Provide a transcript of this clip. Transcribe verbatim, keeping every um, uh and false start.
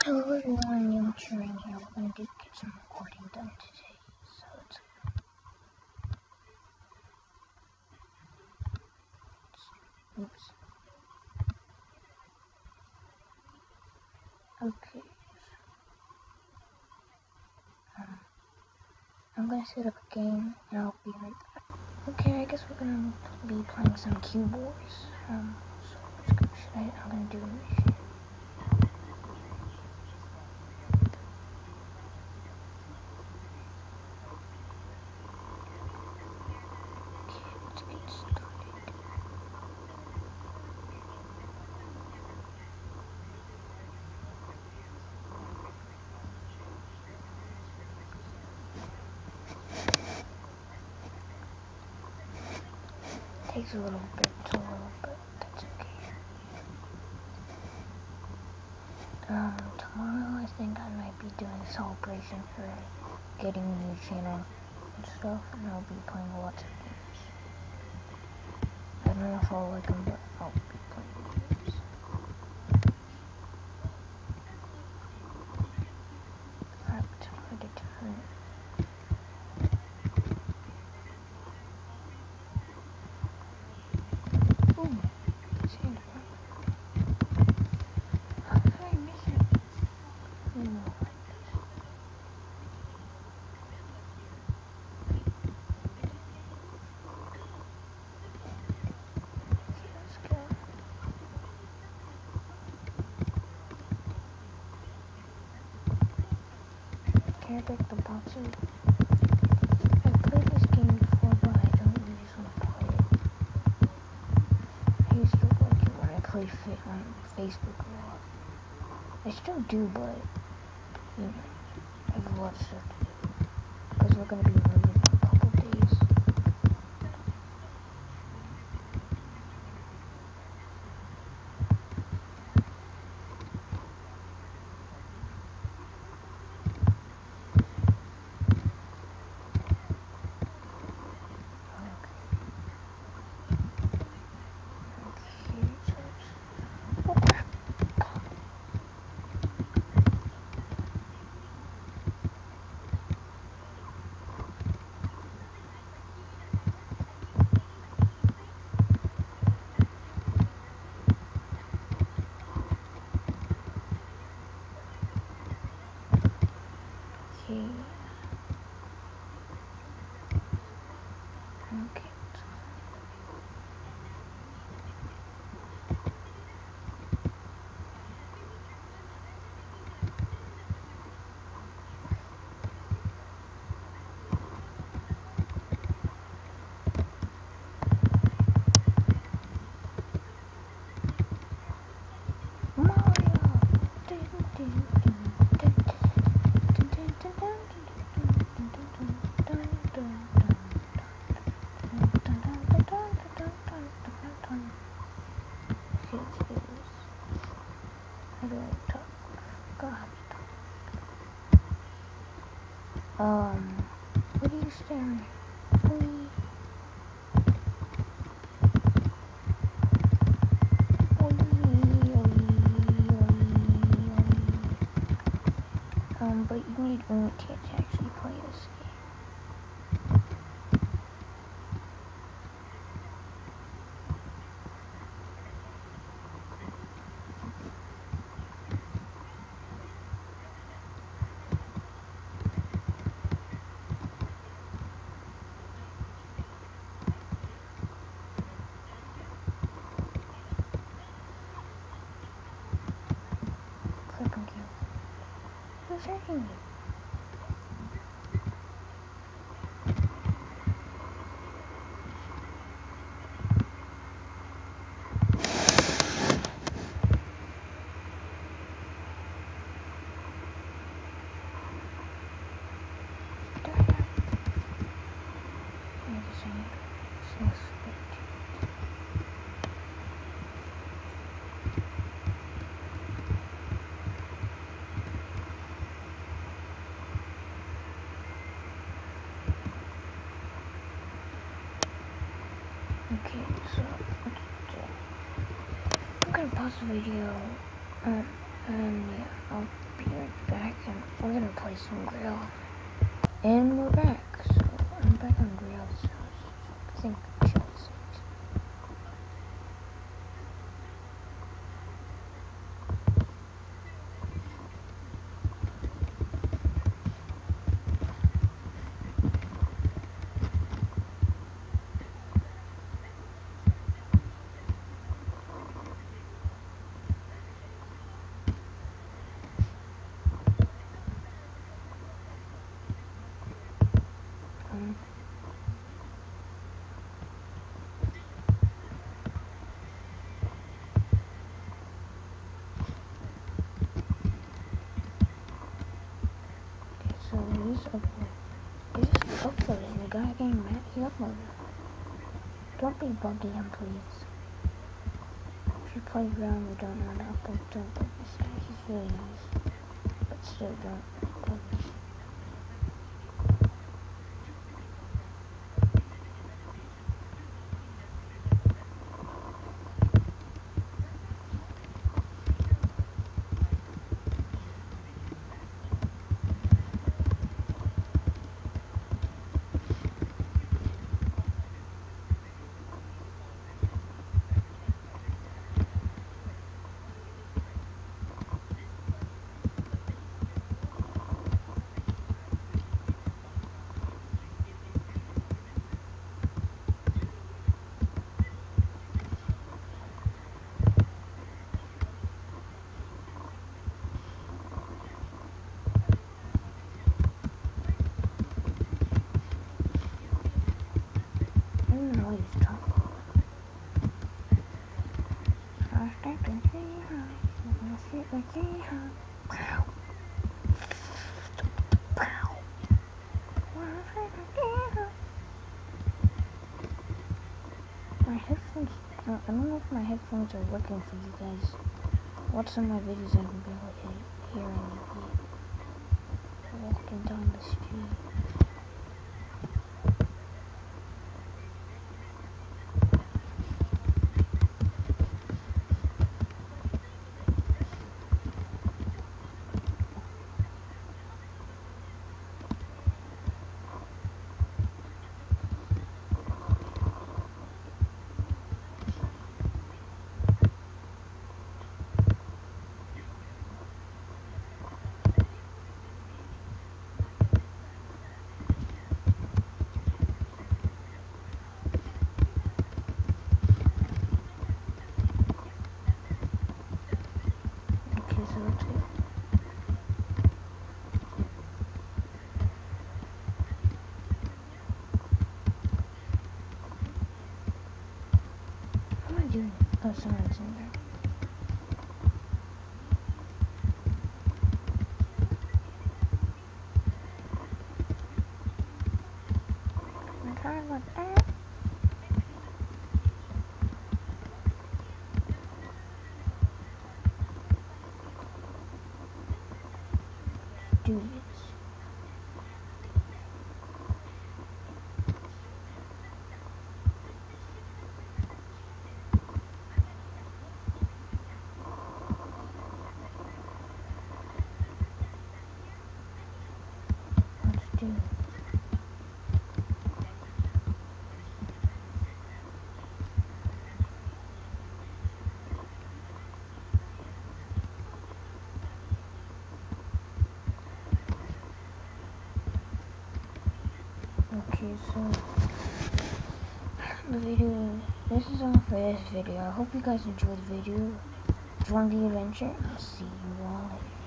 Hello everyone, Young Turing here. We're going to get some recording done today. So it's, oops. Okay. Um, I'm going to set up a game and I'll be right back. Okay, I guess we're going to be playing some Cube Wars. Um, so let's go. Should I, I'm going to do a mission. Takes a little bit to load, but that's okay. Um, tomorrow I think I might be doing a celebration for getting a new channel and stuff, and I'll be playing lots of games. I don't know if I'll like them, but I'll be playing games. Alright, time to turn. Ooh, sand. How did I miss it? No. Okay, let's go. Can I pick the boxes? I've played this game before, but I don't usually play it. I used to like it when I played fit on Facebook a lot. I still do, but you know, I have a lot of stuff to do because we're gonna be moving in a couple days. Okay. Okay. Um, what are you staring at? Oy. Oy, oy, oy, oy. Um, but you need Unity to actually play this game. Click on game. Who's hurting me? Okay, so let's do. I'm gonna pause the video, um, and yeah, I'll be We're gonna play some Grail. And we're back. So I'm back on Grail. So I think Chelsea. Um, okay, so he's uploading. He's just uploading. The guy getting mad. He uploaded. Don't be buggy, him, please. If you play around, you don't know how to upload. Don't bug this guy. He's really nice, but still don't bug me. I don't know what he's talking about. I start to see her. I'm gonna sit and see her. Pow. Pow. Wanna sit and see her. My headphones, uh, I don't know if my headphones are working for you guys. Watch some of my videos, I can barely hear, hear anything. Walking down the street. Okay, so let's go. What am I doing? Oh, someone's in there. I'm trying to look at. Do this. Let's do it. Okay, so the video, this is all for this video. I hope you guys enjoyed the video, join the adventure, and I'll see you all later.